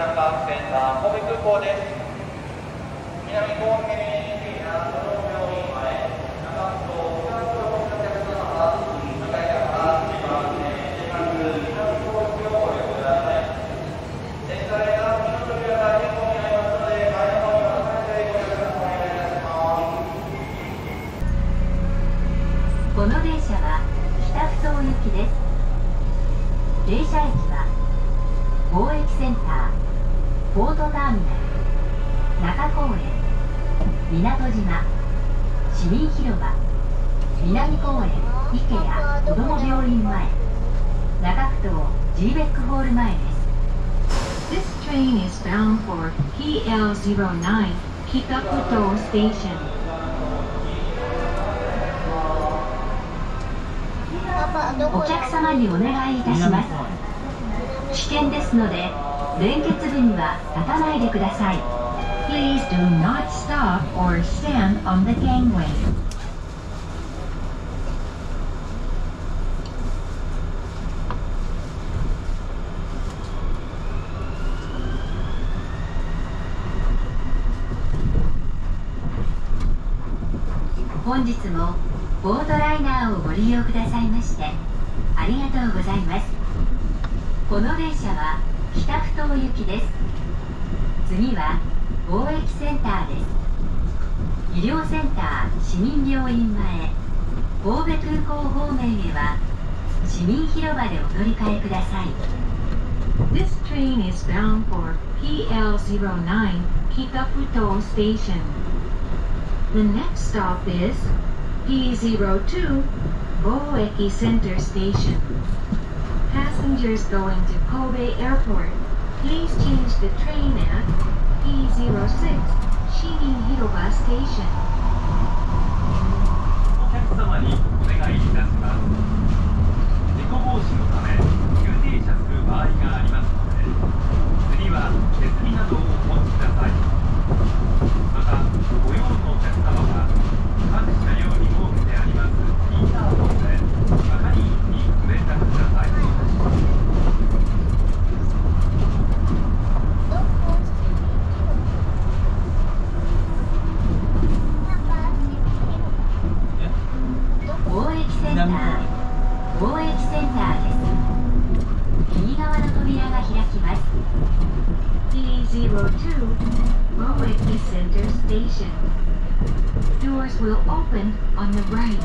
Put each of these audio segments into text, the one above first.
南学センター神戸空港です。南高原駅や子ども病院前、中津と北区のお客様は、2階から2番線、2番避難登録をご利用ください。エスカレーターの扉が変更になりますので、前の方に渡されてご協力お願いいたします。 この電車は北ふ頭行きです。停車駅は貿易センター、ポートターミナル、中公園、港島、市民広場、南公園、池谷子ども病院前、中ふ頭 G ベックホール前です。This train is bound for PL09 Kitafuto Station. お客様にお願いいたします。危険ですので、連結部には立たないでください。Please do not stop or stand on the gangway. 本日もボートライナーをご利用くださいましてありがとうございます。この電車は北ふ頭行きです。次は貿易センターです。医療センター市民病院前、神戸空港方面へは市民広場でお乗り換えください。This train is bound for PL09 Kitafuto Station. The next stop is P02 Boeki Center Station. Passengers going to Kobe Airport, please change the train at P06 Shimin Hiroba Station. お客様にお願いいたします。事故防止のため急停車する場合がありますので、次は手すりなどをお持ちください。また、ご用のお客様は各車両に設けてありますインターホンで係員にご連絡ください。 貿易センターです。右側の扉が開きます。P02 Boeki Center Station. Doors will open on the right.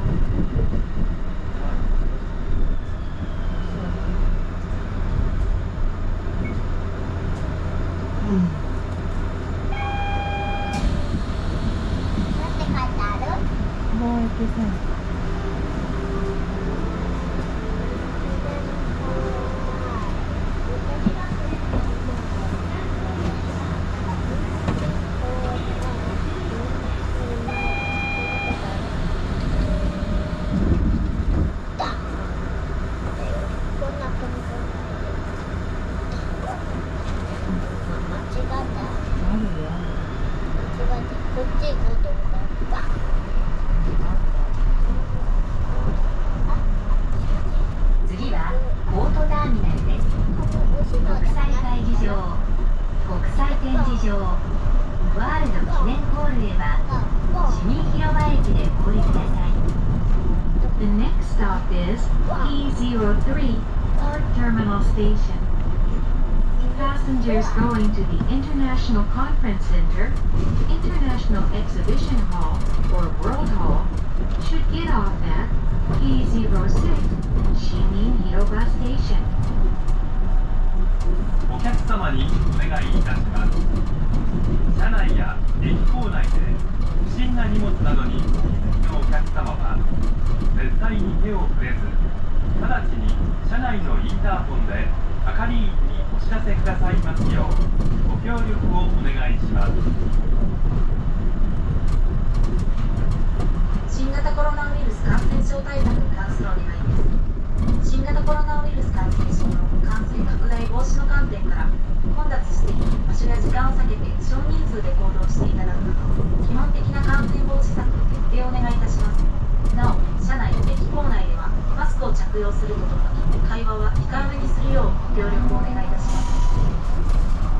貿易センター。次はポートターミナルです。国際会議場、国際展示場、ワールド記念ホールへは市民広場駅でお降りください。The next stop is P03 Port Terminal Station. Passengers going to the International Conference Center, International Exhibition Hall, or World Hall should get off at P06 Shimin Hiroba Station. お客様にお願いいたします。車内や駅構内で不審な荷物などにお気づきのお客様は絶対に手を触れず、直ちに車内のインターホンで係員にお知らせくださいますようご協力をお願いします。 新型コロナウイルス感染症対策に関するお願いです。新型コロナウイルス感染症の感染拡大防止の観点から混雑している場所や時間を避けて少人数で行動していただくなど基本的な感染防止策の徹底をお願いいたします。なお、車内、駅構内ではマスクを着用することと会話は控えめにするようご協力をお願いいたします。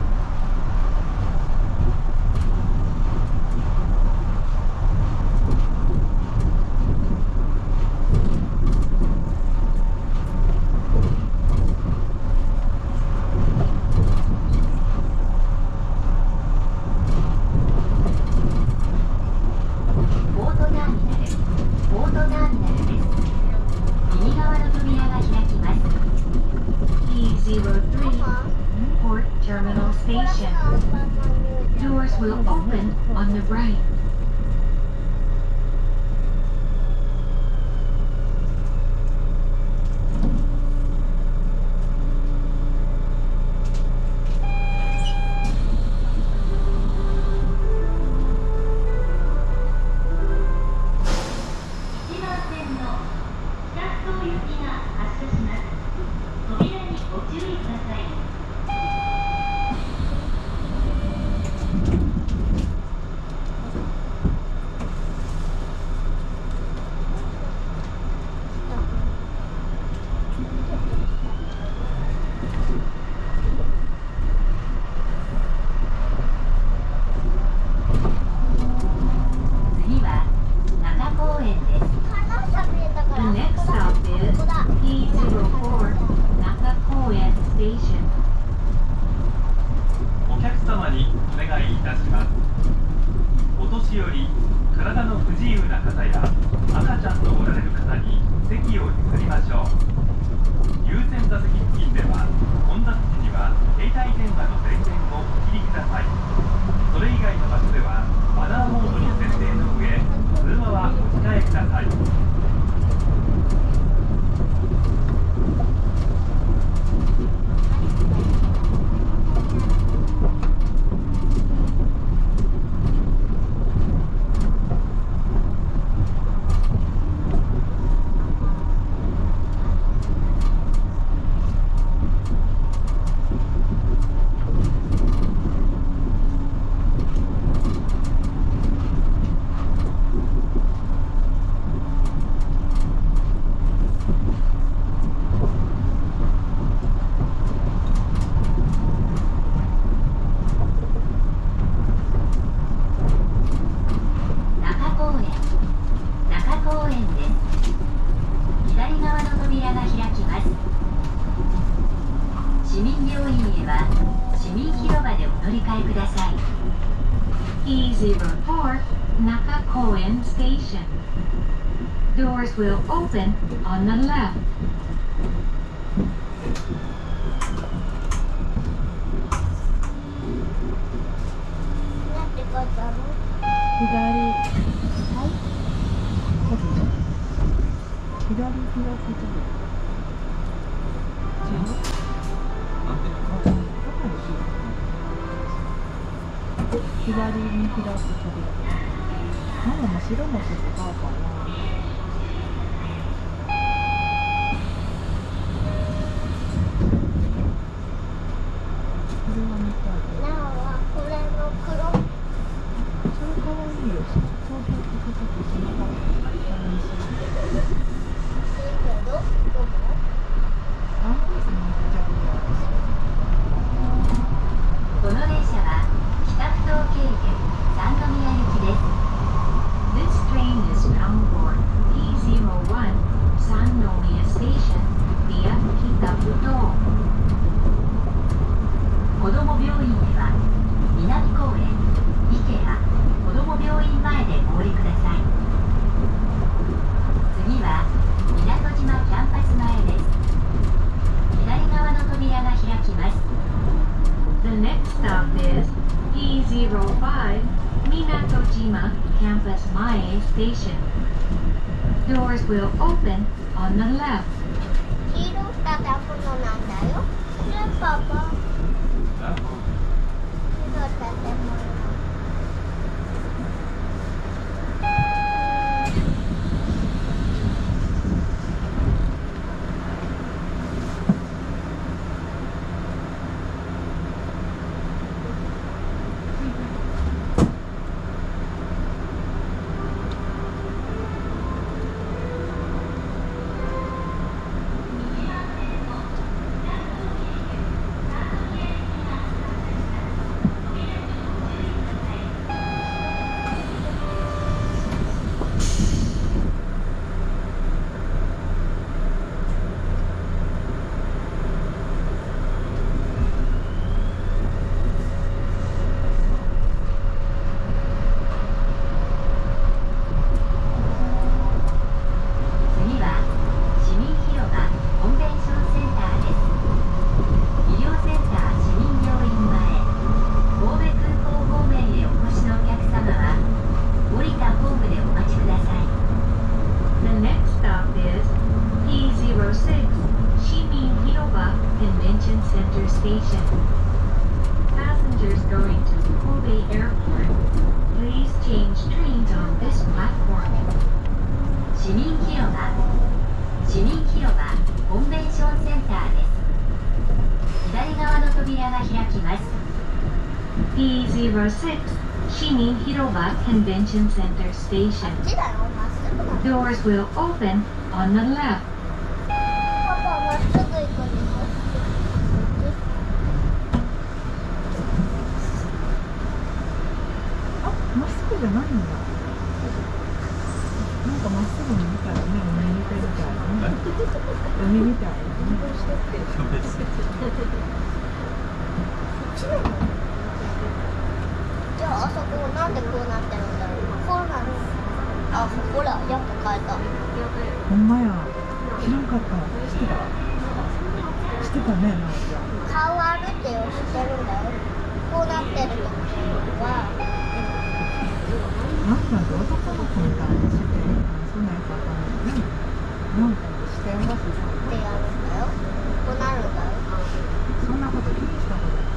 E04 Naka-Koen Station. Doors will open on the left. なんて書いてある？ 左、はい、左開くと左に開く扉。なんだ、真っ白の外側かな。これは見たい。 なおはこれの黒。 それかわいいよ。そうそうそうそう、そのかわいい。 どこ？ あんまりめっちゃいいよ。 この電車は北ふ頭経由三宮行きです。This train is bound for E01 Sannomiya Station via 北ふ頭。子ども病院へは南公園、IKEA子ども病院前でお降りください。次は港島キャンパス前です。左側の扉が開きます。The next stop is E05 Minatojima Campus Mae Station. Doors will open on the left. 黄色した建物なんだよ。ね、パパ。黄色した建物。 次 Station. Passengers going to Kobe Airport, please change trains on this platform. 市民広場コンベンションセンターです。左側の扉が開きます。P06 市民広場 Convention Center Station. こっちだよ、まっすぐだ。 Doors will open on the left. パパ、まっすぐ行くの？ あ、まっすぐじゃないんだ。なんかまっすぐに見たらね、海みたいだね。海みたいだね。 じゃあ、あそこなんでこうなってるんだろう。こうなる。あ、ほら、やっぱ変えた。 ほんまや。知らんかった。してたね、なんか。 変わるってよ、知ってるんだよ。こうなってるところは、 なんか男の子みたいにしてて、そんなやつわかんない。なんかしてます。 ってやるんだよ。こうなるんだよ。 そんなこと気にしたことない。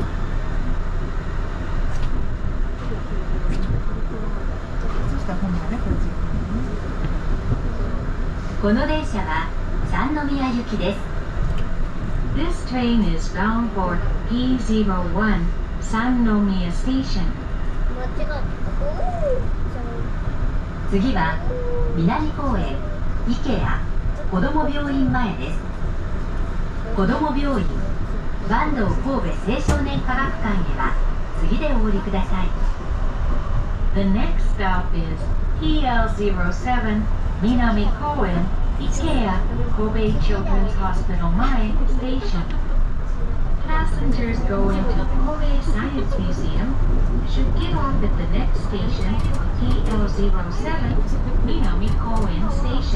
そしたらほんまね、こっち。 この電車は三宮行きです。This train is bound for P01 Sannomiya Station. 間違った。 次は南公園池谷子ども病院前です。子ども病院坂東神戸青少年科学館へは次でお降りください。The next stop is PL07 南公園池谷神戸 Children's Hospital 前 Station. Passengers going to Kobe Science Museum should get off at the next station, PL07, Minami Koen Station.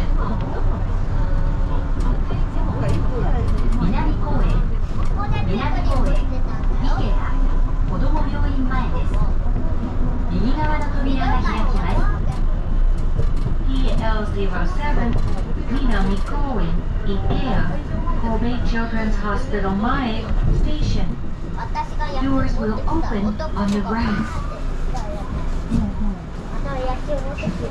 南公園池谷子ども病院前です。右側の扉が開きます。PL07 Minami Koen Ikea Kobe Children's Hospital 前 Station. 私が野球 Doors 持 will ってきた open 男 on the の子 right. 野球持ってきた。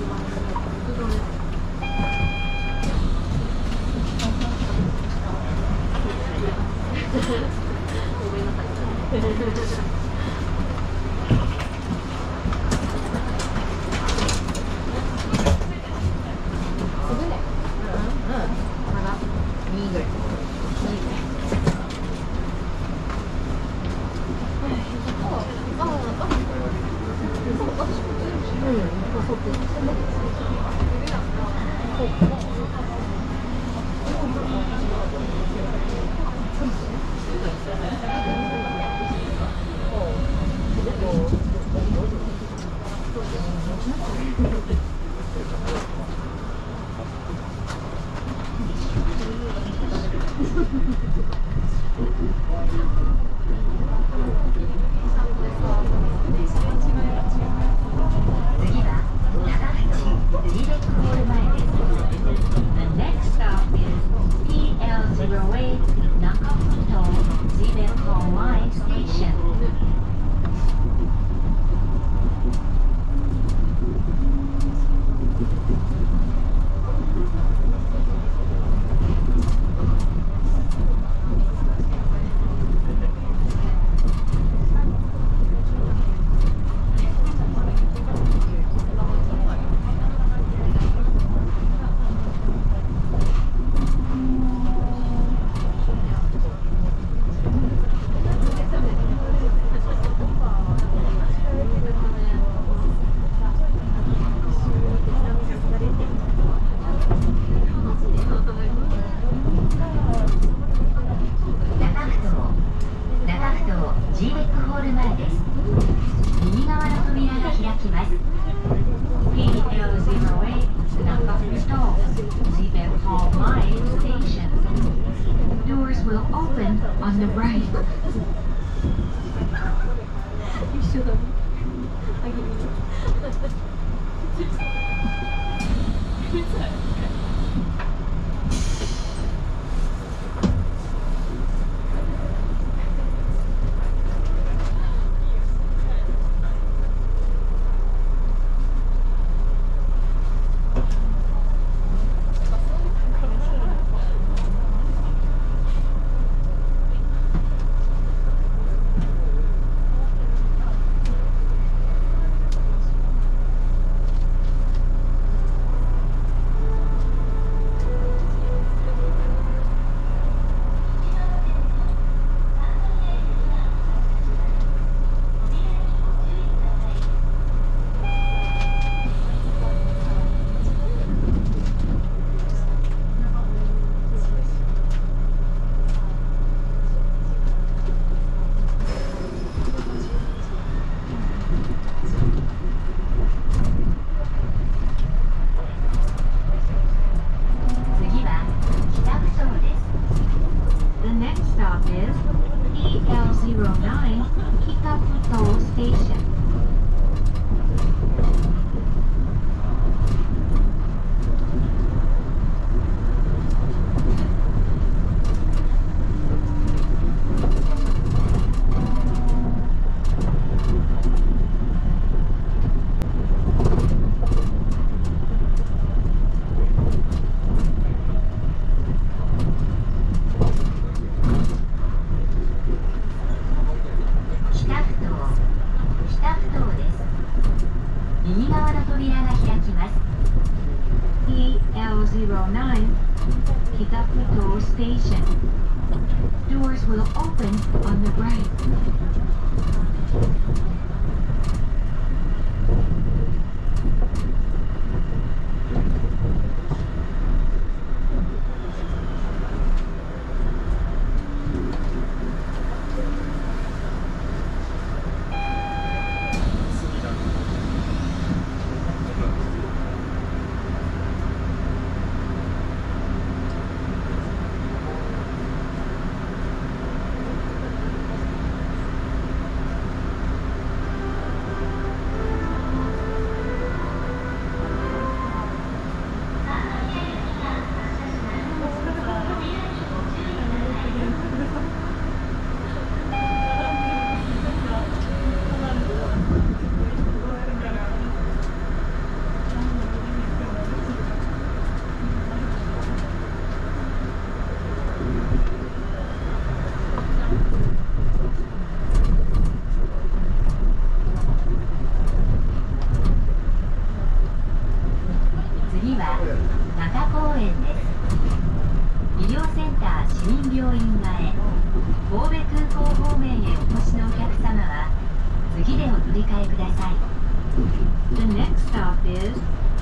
次は長太 G レックホール前です。The next stop is PL08 Nakafuto G レックホール前 Station. 中ふ頭 G レックホール前です。右側の扉が開きます。PL08 中ふ頭 G レックホール前 Station. Doors will open on the right. 一緒だね。 P09 Kitafuto Station. Doors will open on the right. 次でお乗り換えください。The next stop is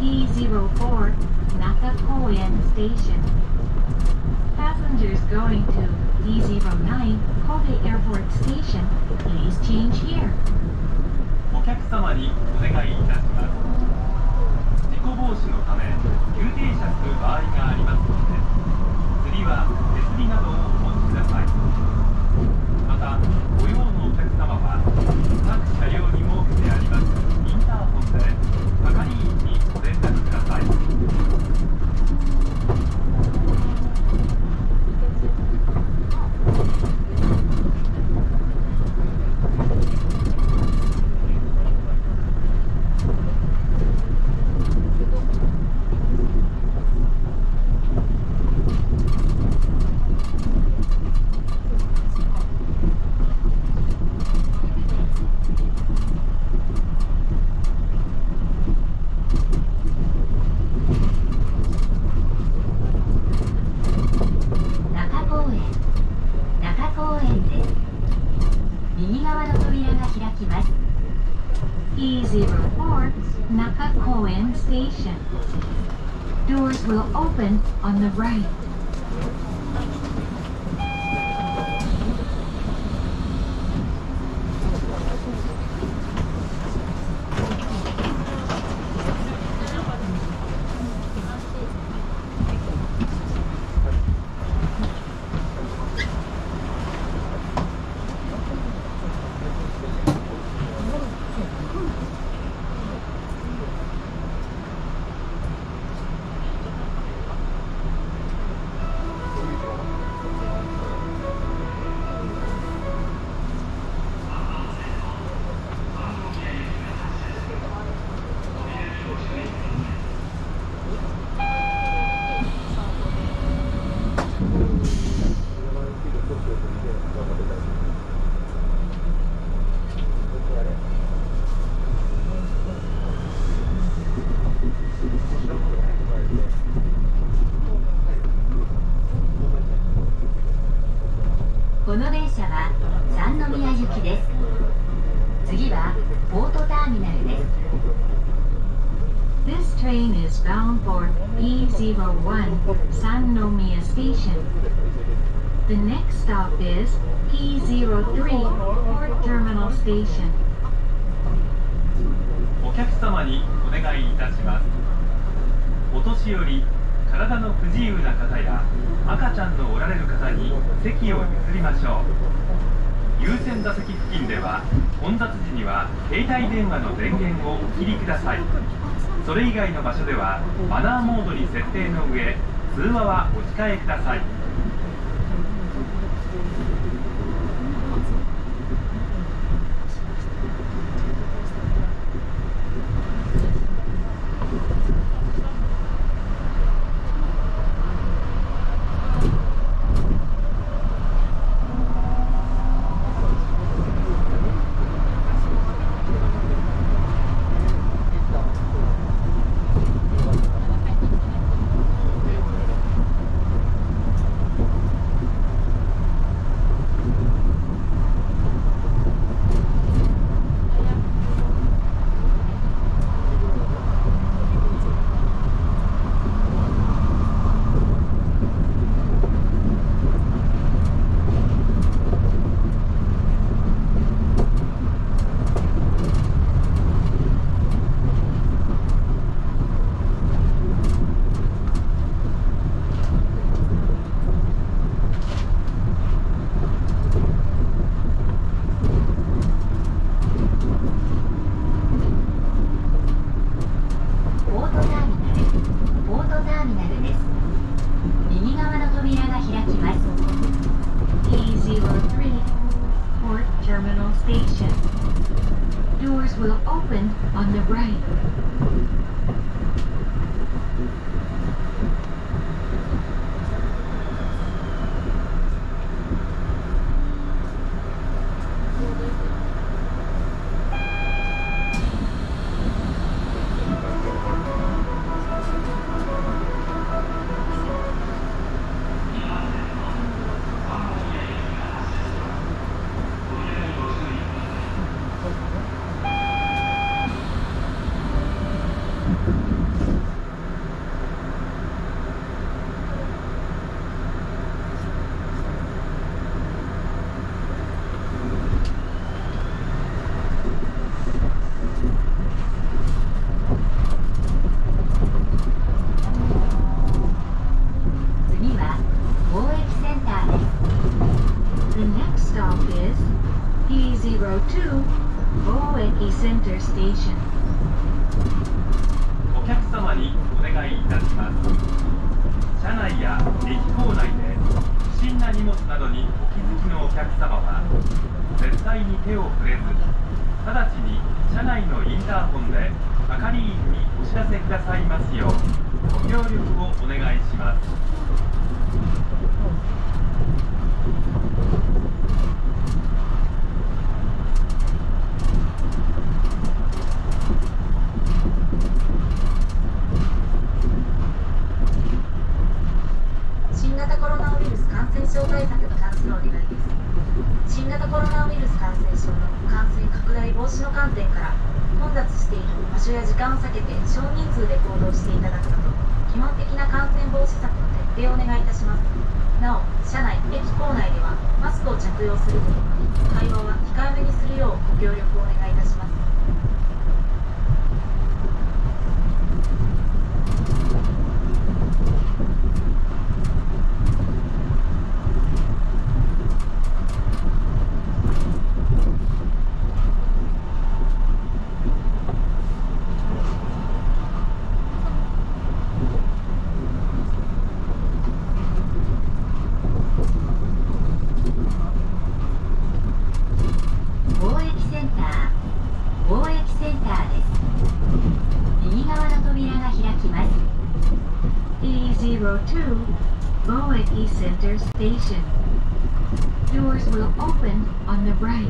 P04 Nakakoen Station. Passengers going to P09 Kobe Airport Station, please change here. お客様にお願いいたします。事故防止のため急停車する場合がありますので、次は手すりなどをお持ちください。また、ご用のお客様は各車両に設けてありますインターホンで係員にご連絡ください。P04 Nakakoen Station. Doors will open on the right. この電車は三宮行きです。次はポートターミナルです。This train is bound for P01 Sannomiya Station. The next stop is P03 Port Terminal Station. お客様にお願いいたします。お年寄り、体の不自由な方や赤ちゃんのおられる方に席を譲りましょう。優先座席付近では混雑時には携帯電話の電源をお切りください。それ以外の場所ではマナーモードに設定の上、通話はお控えください。 ーミナルです。右側の扉が開きます。 P03 Port Terminal Station. Doors will open on the right. 次は貿易センターです。 The next stop is P02 Boeki Center Station. お客様にお願いいたします。車内や駅構内で不審な荷物などにお気づきのお客様は絶対に手を触れず、直ちに車内のインターホンで係員にお知らせくださいますようご協力をお願いします。 新型コロナウイルス感染症対策に関するお願いです。新型コロナウイルス感染症の感染拡大防止の観点から混雑している場所や時間を避けて少人数で行動していただくなど基本的な感染防止策の徹底をお願いいたします。なお、車内、駅構内ではマスクを着用するとともに会話は控えめにするようご協力をお願いいたします。 貿易センターです。右側の扉が開きます。 P02 Boeki Center Station. Doors will open on the right.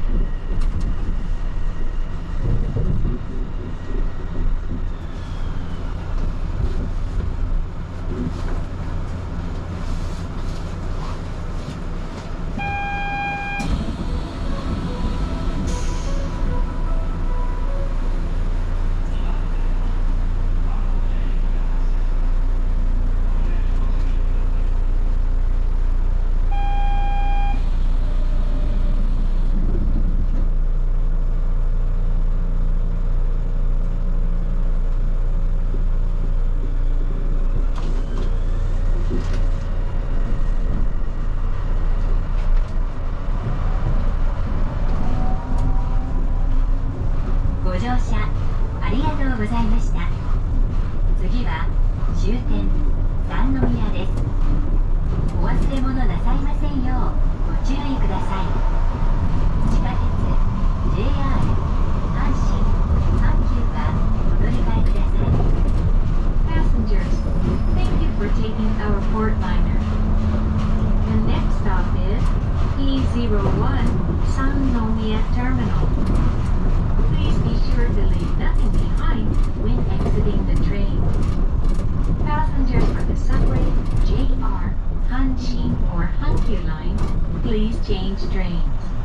ご乗車ありがとうございました。次は終点三宮です。お忘れ物なさいませんようご注意ください。地下鉄 JR 阪神阪急はお乗り換えください。 Passengers, thank you for taking our Portliner. The next stop is P01 Sannomiya Terminal. Please be sure to leave nothing behind when exiting the train. Passengers for the subway, JR, Hanshin or Hankyu lines, please change trains.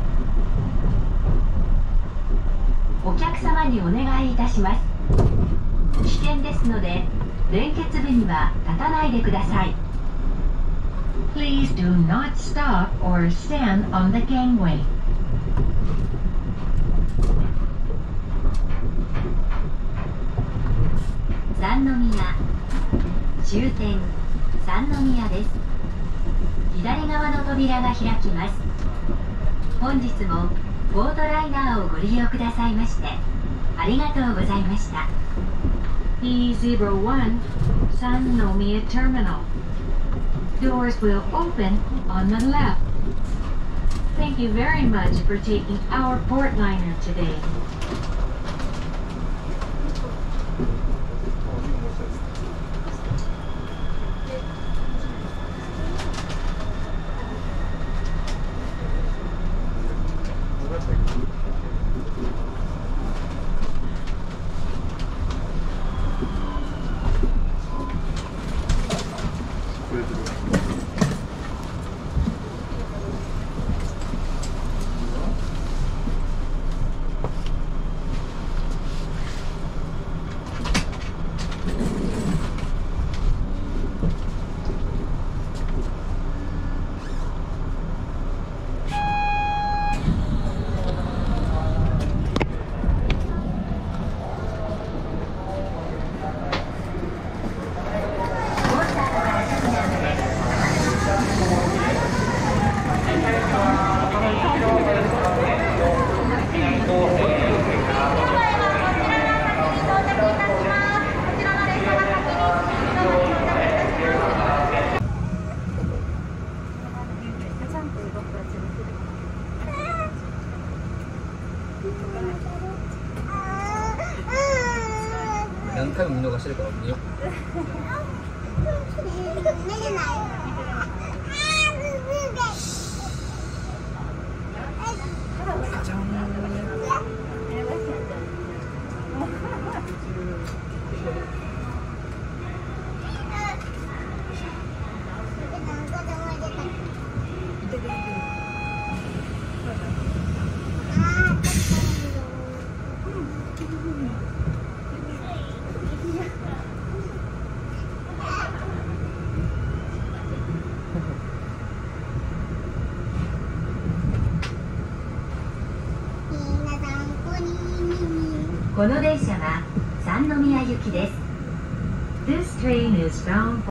お客様にお願いいたします。危険ですので連結部には立たないでください。 Please do not stop or stand on the gangway. 三宮終点三宮です。左側の扉が開きます。本日もポートライナーをご利用くださいましてありがとうございました。 E01 Sannomiya Terminal. Doors will open on the left. Thank you very much for taking our Portliner today. 何回も見逃してるから見よう。じゃん。 この電車は三宮行きです。This train is bound